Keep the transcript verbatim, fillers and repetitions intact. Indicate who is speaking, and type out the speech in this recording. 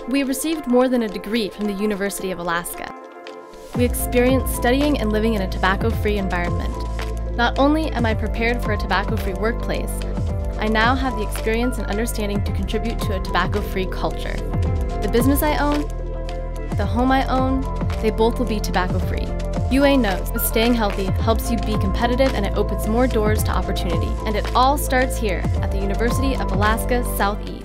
Speaker 1: We received more than a degree from the University of Alaska. We experienced studying and living in a tobacco-free environment. Not only am I prepared for a tobacco-free workplace, I now have the experience and understanding to contribute to a tobacco-free culture. The business I own, the home I own, they both will be tobacco-free. U A knows that staying healthy helps you be competitive and it opens more doors to opportunity. And it all starts here at the University of Alaska Southeast.